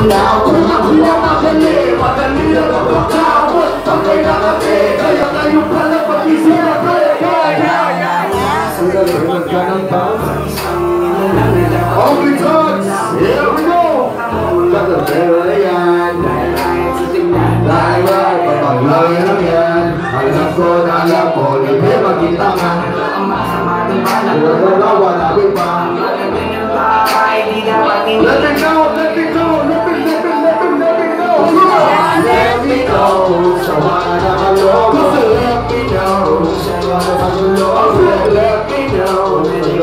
ilaw. Kung ako lang madali, madali na magpagkawat. Pagkay na kami, kaya kayo pala pag-isip na kaya. Sundan ka ng bawat all the drugs, here we go. Pagkabero na yan, dahil papaglawin lang yan. Alam ko na alam ko, libre magkita nga. Wala namin pa. Let it go, let it go, let it go. Let me know, sawa na kalog. Let me know, sawa na kalog. Let me know,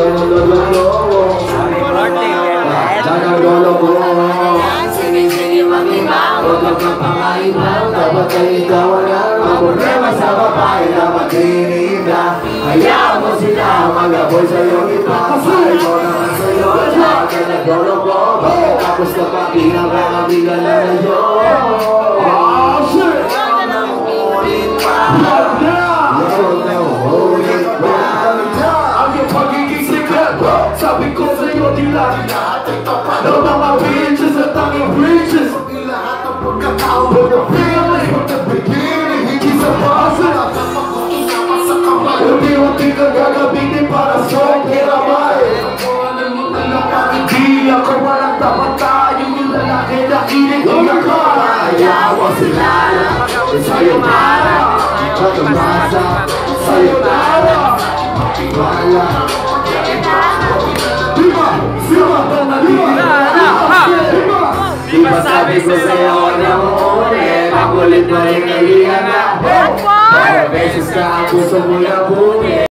huwag magpapangainan, dapat ay ikaw lang. Ang problema sa babae, dapat dinihin na. Hayaan mo sila, mag-aboy sa'yo iba. Sabi ko naman sa'yo, lahat ka nagdoloko. Tapos kapag pinakakabigan na sa'yo. Oh shit! Huwag na ulit pa. Huwag na ulit pa. Ang iyong pagiging sikreto, sabi ko sa'yo, di lang natin tapat. No mga bitches at tanging breaches. But the feeling from the beginning, hindi sa base. Unti-unti kang gagamitin para sa kiramay. Hindi ako walang dapat tayo, yung lalaki na inig ko na kaya. Ayaw sila na, sayonara. Pagkabasa, sayonara. Wala. Diba? Diba? Diba sabi ko sa'yo na uulit, pakulit mo rin kailangan na. Beses ka ang gusto mo na bumi.